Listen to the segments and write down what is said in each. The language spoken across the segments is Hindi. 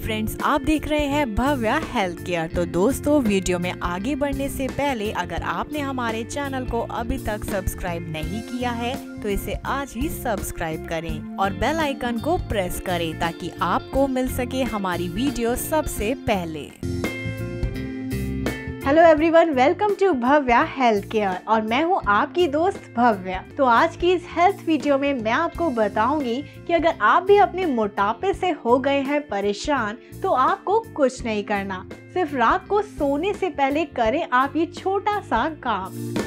फ्रेंड्स, आप देख रहे हैं भव्या हेल्थ केयर। तो दोस्तों, वीडियो में आगे बढ़ने से पहले अगर आपने हमारे चैनल को अभी तक सब्सक्राइब नहीं किया है तो इसे आज ही सब्सक्राइब करें और बेल आइकन को प्रेस करें ताकि आपको मिल सके हमारी वीडियो सबसे पहले। Hello everyone, welcome to Bhavya health care और मैं हूं आपकी दोस्त भव्या। तो आज की इस हेल्थ वीडियो में मैं आपको बताऊंगी कि अगर आप भी अपने मोटापे से हो गए हैं परेशान तो आपको कुछ नहीं करना, सिर्फ रात को सोने से पहले करें आप ये छोटा सा काम।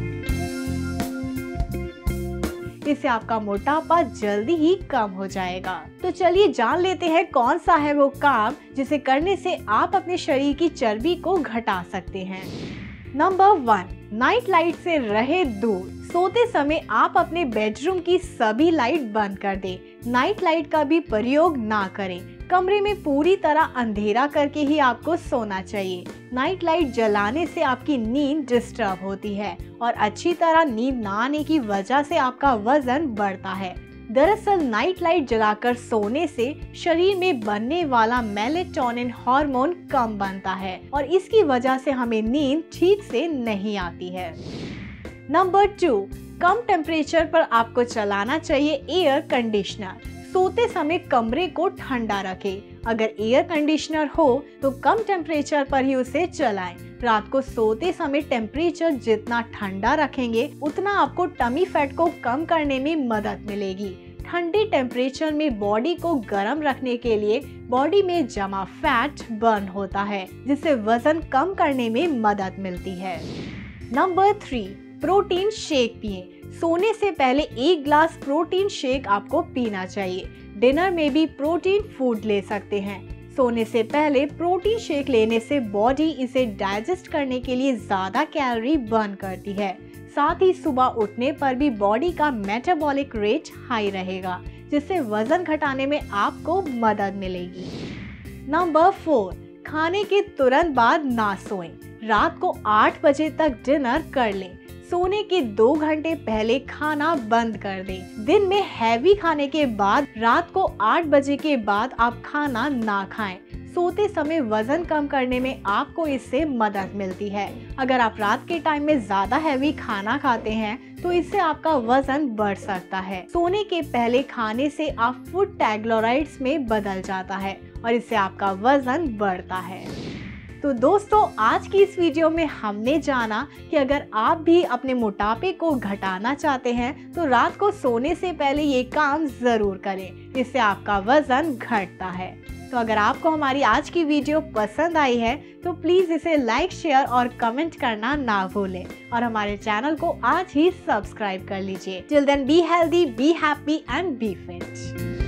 इससे आपका मोटापा जल्दी ही कम हो जाएगा। तो चलिए जान लेते हैं कौन सा है वो काम जिसे करने से आप अपने शरीर की चर्बी को घटा सकते हैं। नंबर 1, नाइट लाइट से रहे दूर। सोते समय आप अपने बेडरूम की सभी लाइट बंद कर दें। नाइट लाइट का भी प्रयोग ना करें। कमरे में पूरी तरह अंधेरा करके ही आपको सोना चाहिए। नाइट लाइट जलाने से आपकी नींद डिस्टर्ब होती है और अच्छी तरह नींद ना आने की वजह से आपका वजन बढ़ता है। दरअसल नाइट लाइट जलाकर सोने से शरीर में बनने वाला मेलेटोनिन हार्मोन कम बनता है और इसकी वजह से हमें नींद ठीक से नहीं आती है। नंबर 2, कम टेम्परेचर पर आपको चलाना चाहिए एयर कंडीशनर। सोते समय कमरे को ठंडा रखें। अगर एयर कंडीशनर हो तो कम टेम्परेचर पर ही उसे चलाएं। रात को सोते समय टेम्परेचर जितना ठंडा रखेंगे उतना आपको टमी फैट को कम करने में मदद मिलेगी। ठंडे टेम्परेचर में बॉडी को गर्म रखने के लिए बॉडी में जमा फैट बर्न होता है जिससे वजन कम करने में मदद मिलती है। नंबर 3, प्रोटीन शेक पिए। सोने से पहले 1 ग्लास प्रोटीन शेक आपको पीना चाहिए। डिनर में भी प्रोटीन फूड ले सकते हैं। सोने से पहले प्रोटीन शेक लेने से बॉडी इसे डाइजेस्ट करने के लिए ज्यादा कैलोरी बर्न करती है। साथ ही सुबह उठने पर भी बॉडी का मेटाबॉलिक रेट हाई रहेगा जिससे वजन घटाने में आपको मदद मिलेगी। नंबर 4, खाने के तुरंत बाद ना सोएं। रात को 8 बजे तक डिनर कर लें। सोने के 2 घंटे पहले खाना बंद कर दें। दिन में हैवी खाने के बाद रात को 8 बजे के बाद आप खाना ना खाएं। सोते समय वजन कम करने में आपको इससे मदद मिलती है। अगर आप रात के टाइम में ज्यादा हैवी खाना खाते हैं तो इससे आपका वजन बढ़ सकता है। सोने के पहले खाने से आप फूड टैग्लोराइड्स में बदल जाता है और इससे आपका वजन बढ़ता है। तो दोस्तों, आज की इस वीडियो में हमने जाना कि अगर आप भी अपने मोटापे को घटाना चाहते हैं तो रात को सोने से पहले ये काम जरूर करें, इससे आपका वजन घटता है। तो अगर आपको हमारी आज की वीडियो पसंद आई है तो प्लीज इसे लाइक, शेयर और कमेंट करना ना भूलें और हमारे चैनल को आज ही सब्सक्राइब कर लीजिए। Till then, be healthy, be happy and be fit.